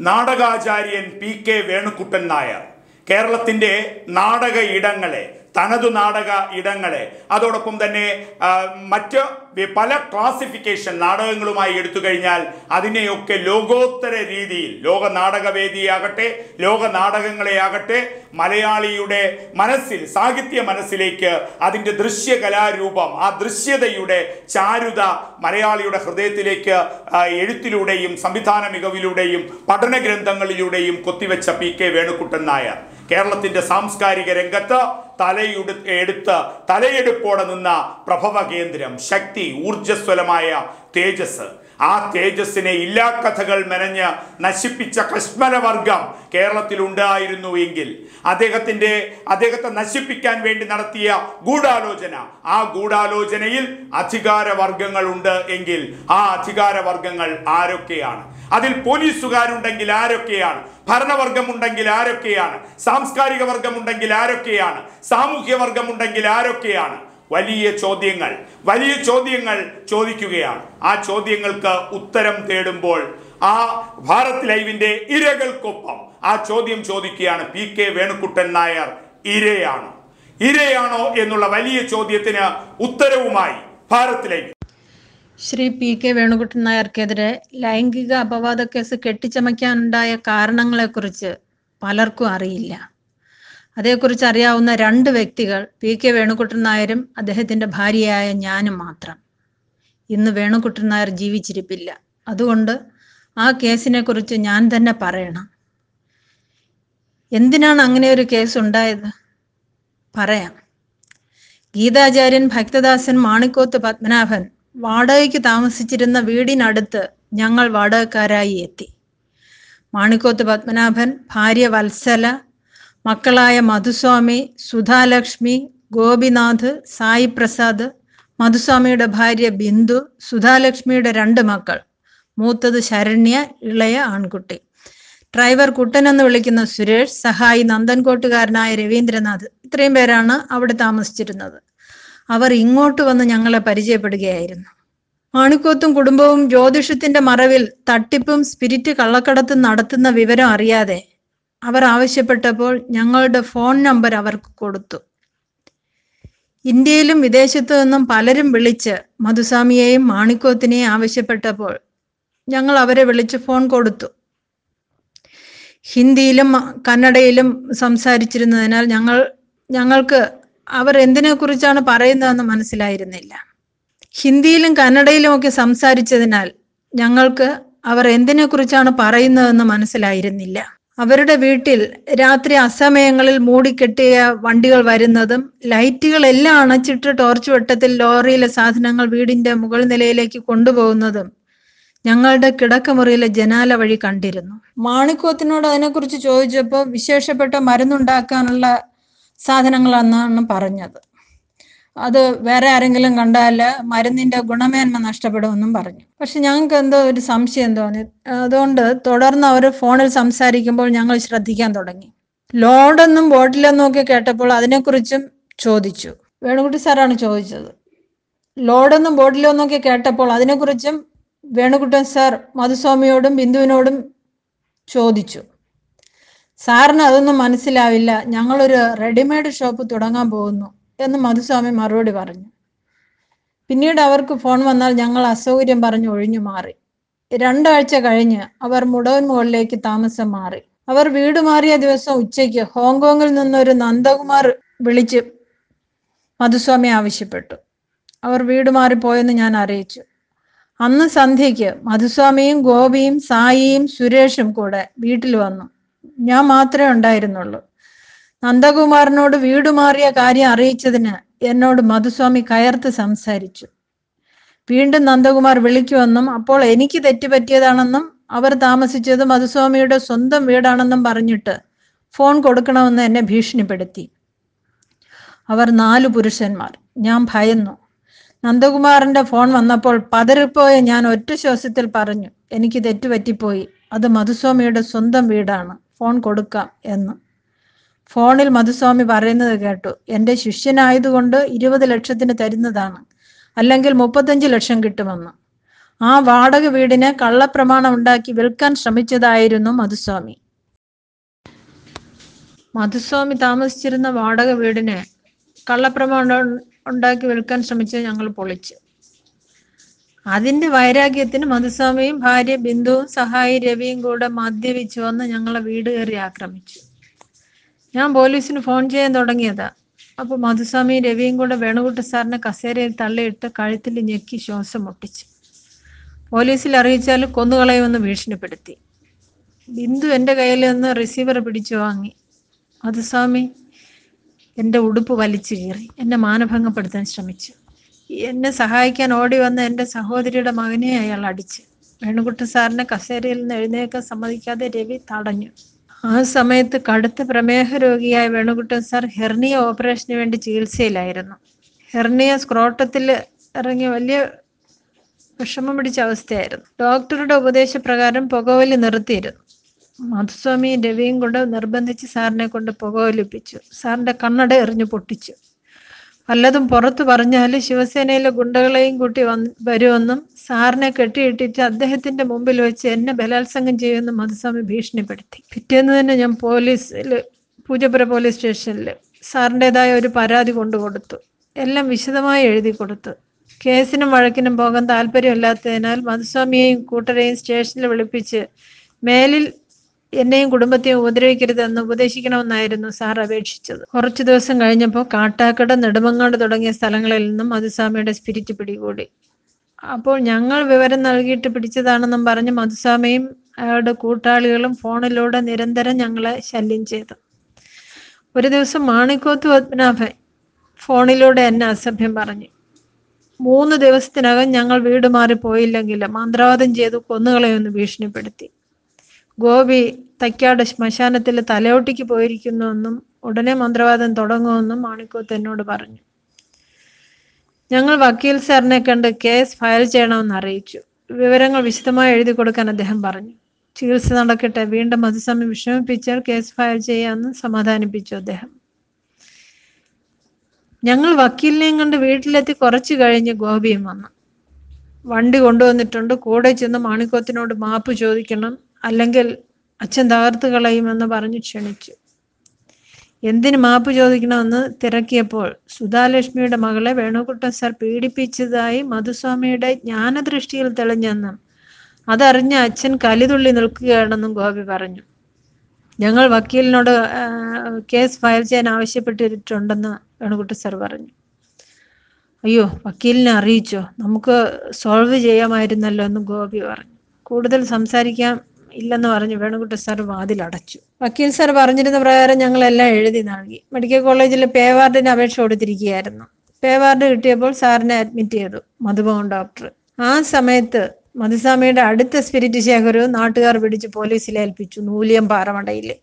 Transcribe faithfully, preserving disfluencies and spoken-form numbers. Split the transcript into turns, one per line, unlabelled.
നാടകാചാര്യൻ പി കെ വേണുക്കുട്ടൻ നായർ കേരളത്തിൻ്റെ നാടക ഇടങ്ങളെ, തനതു നാടക ഇടങ്ങളെ, അതോടൊപ്പം തന്നെ മറ്റ് പല ക്ലാസിഫിക്കേഷൻ നാടകങ്ങളുമായി എടുത്തു കഴിഞ്ഞാൽ അതിനെയൊക്കെ ലോകോത്തര രീതിയിൽ, ലോക നാടകവേദിയാകട്ടെ ലോക നാടകങ്ങളെ ആകട്ടെ മലയാളിയുടെ മനസ്സിൽ, സാഹിത്യ മനസ്സിലേക്ക് അതിൻ്റെ ദൃശ്യകലാരൂപം, ആ ദൃശ്യതയുടെ ചാരുത മലയാളിയുടെ ഹൃദയത്തിലേക്ക് എഴുത്തിലൂടെയും സംവിധാന മികവിലൂടെയും പഠന ഗ്രന്ഥങ്ങളിലൂടെയും കൊത്തിവെച്ച പി കെ വേണുക്കുട്ടൻ നായർ കേരളത്തിൻ്റെ സാംസ്കാരിക രംഗത്ത് തലയെടു എടുത്ത് തലയെടുപ്പോടെ നിന്ന പ്രഭവ കേന്ദ്രം, ശക്തി, ഊർജ്ജസ്വലമായ തേജസ്. ആ തേജസ്സിനെ ഇല്ലാ കഥകൾ മെനഞ്ഞ് നശിപ്പിച്ച കശ്മലവർഗം കേരളത്തിലുണ്ടായിരുന്നു എങ്കിൽ അദ്ദേഹത്തിൻ്റെ അദ്ദേഹത്തെ നശിപ്പിക്കാൻ വേണ്ടി നടത്തിയ ഗൂഢാലോചന, ആ ഗൂഢാലോചനയിൽ അധികാരവർഗങ്ങളുണ്ട് എങ്കിൽ ആ അധികാരവർഗങ്ങൾ ആരൊക്കെയാണ്? അതിൽ പോലീസുകാരുണ്ടെങ്കിൽ ആരൊക്കെയാണ്? ഭരണവർഗമുണ്ടെങ്കിൽ ആരൊക്കെയാണ്? സാംസ്കാരിക വർഗമുണ്ടെങ്കിൽ ആരൊക്കെയാണ്? സാമൂഹ്യ വർഗമുണ്ടെങ്കിൽ ആരൊക്കെയാണ്? വലിയ ചോദ്യങ്ങൾ വലിയ ചോദ്യങ്ങൾ ചോദിക്കുകയാണ്. ആ ചോദ്യങ്ങൾക്ക് ഉത്തരം തേടുമ്പോൾ ആ ഭാരത് ലൈവിൻ്റെ ഇരകൾക്കൊപ്പം ആ ചോദ്യം ചോദിക്കുകയാണ്, പി കെ വേണുക്കുട്ടൻ നായർ ഇരയാണോ ഇരയാണോ എന്നുള്ള വലിയ ചോദ്യത്തിന് ഉത്തരവുമായി ഭാരത് ലൈവ്.
ശ്രീ പി കെ വേണുക്കുട്ടൻ നായർക്കെതിരെ ലൈംഗിക അപവാദ കേസ് കെട്ടിച്ചമയ്ക്കാനുണ്ടായ കാരണങ്ങളെക്കുറിച്ച് പലർക്കും അറിയില്ല. അതേക്കുറിച്ച് അറിയാവുന്ന രണ്ട് വ്യക്തികൾ പി കെ വേണുക്കുട്ടൻ നായരും അദ്ദേഹത്തിൻ്റെ ഭാര്യയായ ഞാനും മാത്രം. ഇന്ന് വേണുക്കുട്ടൻ നായർ ജീവിച്ചിരിപ്പില്ല. അതുകൊണ്ട് ആ കേസിനെ കുറിച്ച് ഞാൻ തന്നെ പറയണം. എന്തിനാണ് അങ്ങനെ ഒരു കേസ് ഉണ്ടായത്? പറയാം. ഗീതാചാര്യൻ, ഭക്തദാസൻ, മാണിക്കോത്ത് പത്മനാഭൻ വാടകയ്ക്ക് താമസിച്ചിരുന്ന വീടിനടുത്ത് ഞങ്ങൾ വാടകക്കാരായി എത്തി. മാണിക്കോത്ത് പത്മനാഭൻ, ഭാര്യ വത്സല, മക്കളായ മധുസ്വാമി, സുധാലക്ഷ്മി, ഗോപിനാഥ്, സായി പ്രസാദ്, മധുസ്വാമിയുടെ ഭാര്യ ബിന്ദു, സുധാലക്ഷ്മിയുടെ രണ്ട് മക്കൾ, മൂത്തത് ശരണ്യ, ഇളയ ആൺകുട്ടി, ഡ്രൈവർ കുട്ടൻ എന്ന് വിളിക്കുന്ന സുരേഷ്, സഹായി നന്ദൻകോട്ടുകാരനായ രവീന്ദ്രനാഥ്, ഇത്രയും പേരാണ് അവിടെ താമസിച്ചിരുന്നത്. അവർ ഇങ്ങോട്ട് വന്ന് ഞങ്ങളെ പരിചയപ്പെടുകയായിരുന്നു. മാണിക്കോത്തും കുടുംബവും ജ്യോതിഷത്തിന്റെ മറവിൽ തട്ടിപ്പും സ്പിരിറ്റ് കള്ളക്കടത്തും നടത്തുന്ന വിവരം അറിയാതെ അവർ ആവശ്യപ്പെട്ടപ്പോൾ ഞങ്ങളുടെ ഫോൺ നമ്പർ അവർക്ക് കൊടുത്തു. ഇന്ത്യയിലും വിദേശത്തു നിന്നും പലരും വിളിച്ച് മധുസ്വാമിയെയും മാണിക്കോത്തിനെയും ആവശ്യപ്പെട്ടപ്പോൾ ഞങ്ങൾ അവരെ വിളിച്ച് ഫോൺ കൊടുത്തു. ഹിന്ദിയിലും കന്നഡയിലും സംസാരിച്ചിരുന്നതിനാൽ ഞങ്ങൾ ഞങ്ങൾക്ക് അവർ എന്തിനെ കുറിച്ചാണ് പറയുന്നതെന്ന് മനസ്സിലായിരുന്നില്ല. ഹിന്ദിയിലും കന്നഡയിലും ഒക്കെ സംസാരിച്ചതിനാൽ ഞങ്ങൾക്ക് അവർ എന്തിനെ കുറിച്ചാണ് പറയുന്നതെന്ന് മനസ്സിലായിരുന്നില്ല. അവരുടെ വീട്ടിൽ രാത്രി അസമയങ്ങളിൽ മൂടിക്കെട്ടിയ വണ്ടികൾ വരുന്നതും ലൈറ്റുകളെല്ലാം അണച്ചിട്ട് ടോർച്ച് വെട്ടത്തിൽ ലോറിയിലെ സാധനങ്ങൾ വീടിന്റെ മുകൾ നിലയിലേക്ക് കൊണ്ടുപോകുന്നതും ഞങ്ങളുടെ കിടക്കമുറിയിലെ ജനാല വഴി കണ്ടിരുന്നു. മാണിക്കോത്തിനോട് അതിനെക്കുറിച്ച് ചോദിച്ചപ്പോൾ വിശേഷപ്പെട്ട മരുന്നുണ്ടാക്കാനുള്ള സാധനങ്ങളാണെന്നാണ് പറഞ്ഞത്. അത് വേറെ ആരെങ്കിലും കണ്ടാൽ മരുന്നിന്റെ ഗുണമേന്മ നഷ്ടപ്പെടുമെന്നും പറഞ്ഞു. പക്ഷെ ഞങ്ങൾക്ക് എന്തോ ഒരു സംശയം തോന്നി. അതുകൊണ്ട് തുടർന്ന് അവർ ഫോണിൽ സംസാരിക്കുമ്പോൾ ഞങ്ങൾ ശ്രദ്ധിക്കാൻ തുടങ്ങി. ലോഡെന്നും ബോട്ടിലെന്നും ഒക്കെ കേട്ടപ്പോൾ അതിനെക്കുറിച്ചും ചോദിച്ചു. വേണുകുട്ടി സാറാണ് ചോദിച്ചത്. ലോഡെന്നും ബോട്ടിലെന്നും ഒക്കെ കേട്ടപ്പോൾ അതിനെക്കുറിച്ചും വേണുകുട്ടൻ സാർ മധുസ്വാമിയോടും ബിന്ദുവിനോടും ചോദിച്ചു. സാറിന് അതൊന്നും മനസ്സിലാവില്ല, ഞങ്ങളൊരു റെഡിമെയ്ഡ് ഷോപ്പ് തുടങ്ങാൻ പോകുന്നു എന്ന് മധുസ്വാമി മറുപടി പറഞ്ഞു. പിന്നീട് അവർക്ക് ഫോൺ വന്നാൽ ഞങ്ങൾ അസൗകര്യം പറഞ്ഞ് ഒഴിഞ്ഞു മാറി. രണ്ടാഴ്ച കഴിഞ്ഞ് അവർ മുടവൻ മുകളിലേക്ക് താമസം മാറി. അവർ വീട് മാറിയ ദിവസം ഉച്ചയ്ക്ക് ഹോങ്കോങ്ങിൽ നിന്നൊരു നന്ദകുമാർ വിളിച്ച് മധുസ്വാമി ആവശ്യപ്പെട്ടു. അവർ വീട് മാറിപ്പോയെന്ന് ഞാൻ അറിയിച്ചു. അന്ന് സന്ധ്യയ്ക്ക് മധുസ്വാമിയും ഗോപിയും സായിയും സുരേഷും കൂടെ വീട്ടിൽ വന്നു. ഞാൻ മാത്രമേ ഉണ്ടായിരുന്നുള്ളൂ. നന്ദകുമാറിനോട് വീട് മാറിയ കാര്യം അറിയിച്ചതിന് എന്നോട് മധുസ്വാമി കയർത്ത് സംസാരിച്ചു. വീണ്ടും നന്ദകുമാർ വിളിക്കുമെന്നും അപ്പോൾ എനിക്ക് തെറ്റുപറ്റിയതാണെന്നും അവർ താമസിച്ചത് മധുസ്വാമിയുടെ സ്വന്തം വീടാണെന്നും പറഞ്ഞിട്ട് ഫോൺ കൊടുക്കണമെന്ന് എന്നെ ഭീഷണിപ്പെടുത്തി. അവർ നാലു പുരുഷന്മാർ. ഞാൻ ഭയന്നു. നന്ദകുമാറിന്റെ ഫോൺ വന്നപ്പോൾ പതറിപ്പോയ ഞാൻ ഒറ്റ ശ്വാസത്തിൽ പറഞ്ഞു, എനിക്ക് തെറ്റുപറ്റിപ്പോയി, അത് മധുസ്വാമിയുടെ സ്വന്തം വീടാണ്, ഫോൺ കൊടുക്കാം എന്ന്. ഫോണിൽ മധുസ്വാമി പറയുന്നത് കേട്ടു, എൻ്റെ ശിഷ്യനായതുകൊണ്ട് ഇരുപത് ലക്ഷത്തിന് തരുന്നതാണ്, അല്ലെങ്കിൽ മുപ്പത്തഞ്ച് ലക്ഷം കിട്ടുമെന്ന്. ആ വാടക വീടിനെ കള്ളപ്രമാണം ഉണ്ടാക്കി വിൽക്കാൻ ശ്രമിച്ചതായിരുന്നു മധുസ്വാമി. മധുസ്വാമി താമസിച്ചിരുന്ന വാടക വീടിനെ കള്ളപ്രമാണം ഉണ്ടാക്കി വിൽക്കാൻ ശ്രമിച്ചത് ഞങ്ങൾ പൊളിച്ചു. അതിന്റെ വൈരാഗ്യത്തിന് മധുസ്വാമിയും ഭാര്യ ബിന്ദുവും സഹായി രവിയും കൂടെ മദ്യപിച്ചു വന്ന് ഞങ്ങളെ വീട് കയറി ആക്രമിച്ചു. ഞാൻ പോലീസിന് ഫോൺ ചെയ്യാൻ തുടങ്ങിയതാ. അപ്പോൾ മധുസ്വാമിയും രവിയും കൂടെ വേണുകുട്ട സാറിനെ കസേരയിൽ തള്ളിയിട്ട് കഴുത്തിൽ ഞെക്കി ശ്വാസം മുട്ടിച്ചു. പോലീസിൽ അറിയിച്ചാൽ കൊന്നുകളയുമെന്ന് ഭീഷണിപ്പെടുത്തി. ബിന്ദു എൻ്റെ കയ്യിൽ നിന്ന് റിസീവർ പിടിച്ചു വാങ്ങി. മധുസ്വാമി എൻ്റെ ഉടുപ്പ് വലിച്ചു കീറി എന്നെ മാനഭംഗപ്പെടുത്താൻ ശ്രമിച്ചു. എന്നെ സഹായിക്കാൻ ഓടി വന്ന എൻ്റെ സഹോദരിയുടെ മകനെ അയാൾ അടിച്ച്. വേണുകുട്ട സാറിനെ കസേരയിൽ നിന്ന് എഴുന്നേൽക്കാൻ സമ്മതിക്കാതെ രവി തടഞ്ഞു. ആ സമയത്ത് കടുത്ത പ്രമേഹ രോഗിയായ വേണുകുട്ടൻ സാർ ഹെർണിയ ഓപ്പറേഷന് വേണ്ടി ചികിത്സയിലായിരുന്നു. ഹെർണിയ സ്ക്രോട്ടത്തിൽ ഇറങ്ങി വലിയ വിഷമം പിടിച്ച അവസ്ഥയായിരുന്നു. ഡോക്ടറുടെ ഉപദേശപ്രകാരം പുകവലി നിർത്തിയിരുന്നു. മധുസ്വാമിയും രവിയും കൊണ്ട് നിർബന്ധിച്ച് സാറിനെ കൊണ്ട് പുകവലിപ്പിച്ചു. സാറിന്റെ കണ്ണട എറിഞ്ഞു പൊട്ടിച്ചു. വല്ലതും പുറത്തു പറഞ്ഞാൽ ശിവസേനയിലെ ഗുണ്ടകളെയും കൂട്ടി വന്ന് വരുമെന്നും സാറിനെ കെട്ടിയിട്ടിട്ട് അദ്ദേഹത്തിന്റെ മുമ്പിൽ വെച്ച് എന്നെ ബലാത്സംഗം ചെയ്യുമെന്നും മധുസ്വാമി ഭീഷണിപ്പെടുത്തി. പിറ്റേന്ന് തന്നെ ഞാൻ പോലീസിൽ പൂജപ്പുര പോലീസ് സ്റ്റേഷനിൽ സാറിൻ്റെതായ ഒരു പരാതി കൊണ്ടു കൊടുത്തു. എല്ലാം വിശദമായി എഴുതി കൊടുത്തു. കേസിനും വഴക്കിനും പോകാൻ താല്പര്യമില്ലാത്തതിനാൽ മധുസ്വാമിയെയും കൂട്ടരെയും സ്റ്റേഷനിൽ വിളിപ്പിച്ച് മേലിൽ എന്നെയും കുടുംബത്തെയും ഉപദ്രവിക്കരുതെന്ന് ഉപദേശിക്കണമെന്നായിരുന്നു സാർ അപേക്ഷിച്ചത്. കുറച്ചു ദിവസം കഴിഞ്ഞപ്പോൾ കാട്ടാക്കട, നെടുമങ്ങാട് തുടങ്ങിയ സ്ഥലങ്ങളിൽ നിന്നും മധുസ്വാമിയുടെ സ്പിരിറ്റ് പിടികൂടി. അപ്പോൾ ഞങ്ങൾ വിവരം നൽകിയിട്ട് പിടിച്ചതാണെന്നും പറഞ്ഞ് മധുസ്വാമിയും അയാളുടെ കൂട്ടാളികളും ഫോണിലൂടെ നിരന്തരം ഞങ്ങളെ ശല്യം ചെയ്തു. ഒരു ദിവസം മാണിക്കോത്ത് പത്മനാഭൻ ഫോണിലൂടെ എന്നെ അസഭ്യം പറഞ്ഞു. മൂന്ന് ദിവസത്തിനകം ഞങ്ങൾ വീട് മാറിപ്പോയില്ലെങ്കിൽ മന്ത്രവാദം ചെയ്തു കൊന്നുകളയുമെന്ന് ഭീഷണിപ്പെടുത്തി. ഗോപി തൈക്കാട് ശ്മശാനത്തിൽ തലയോട്ടിക്ക് പോയിരിക്കുന്നുവെന്നും ഉടനെ മന്ത്രവാദം തുടങ്ങുമെന്നും മാണിക്കോത്ത് എന്നോട് പറഞ്ഞു. ഞങ്ങൾ വക്കീൽ സാറിനെ കണ്ട് കേസ് ഫയൽ ചെയ്യണമെന്ന് അറിയിച്ചു. വിവരങ്ങൾ വിശദമായി എഴുതി കൊടുക്കാൻ അദ്ദേഹം പറഞ്ഞു. ചികിത്സ നടക്കട്ടെ, വീണ്ടും മധുസ്വാമി വിഷമിപ്പിച്ചാൽ കേസ് ഫയൽ ചെയ്യാമെന്ന് സമാധാനിപ്പിച്ചു അദ്ദേഹം. ഞങ്ങൾ വക്കീലിനെയും കണ്ട് വീട്ടിലെത്തി കുറച്ചു കഴിഞ്ഞ് ഗോപിയും വന്നു. വണ്ടി കൊണ്ടുവന്നിട്ടുണ്ട്, കൂടെ ചെന്ന് മാണിക്കോത്തിനോട് മാപ്പ് ചോദിക്കണം, അല്ലെങ്കിൽ അച്ഛൻ തകർത്ത് കളയുമെന്ന് പറഞ്ഞു ക്ഷണിച്ചു. എന്തിന് മാപ്പ് ചോദിക്കണമെന്ന് തിരക്കിയപ്പോൾ സുധാലക്ഷ്മിയുടെ മകളെ വേണുകുട്ടൻ സാർ പീഡിപ്പിച്ചതായി മധുസ്വാമിയുടെ ജ്ഞാനദൃഷ്ടിയിൽ തെളിഞ്ഞെന്നും അതറിഞ്ഞ അച്ഛൻ കലിതുള്ളി നിൽക്കുകയാണെന്നും ഗോപി പറഞ്ഞു. ഞങ്ങൾ വക്കീലിനോട് കേസ് ഫയൽ ചെയ്യാൻ ആവശ്യപ്പെട്ടിട്ടുണ്ടെന്ന് വേണുകുട്ടൻ സാർ പറഞ്ഞു. അയ്യോ, വക്കീലിനെ അറിയിച്ചോ? നമുക്ക് സോൾവ് ചെയ്യാമായിരുന്നല്ലോ എന്ന് ഗോപി പറഞ്ഞു. കൂടുതൽ സംസാരിക്കാൻ ഇല്ലെന്ന് പറഞ്ഞ് വേണുകുട്ടൻ സാർ വാതിലടച്ചു. വക്കീൽ സാർ പറഞ്ഞിരുന്ന പ്രകാരം ഞങ്ങളെല്ലാം എഴുതി നൽകി. മെഡിക്കൽ കോളേജിൽ പേ വാർഡിന് അപേക്ഷ കൊടുത്തിരിക്കുകയായിരുന്നു. പേ വാർഡ് കിട്ടിയപ്പോൾ സാറിനെ അഡ്മിറ്റ് ചെയ്തു മധുമോഹൻ ഡോക്ടർ. ആ സമയത്ത് മധുസ്വാമിയുടെ അടുത്ത സ്പിരിറ്റ് ശേഖരവും നാട്ടുകാർ പിടിച്ച് പോലീസിൽ ഏൽപ്പിച്ചു, നൂലിയം പാറമടയിൽ.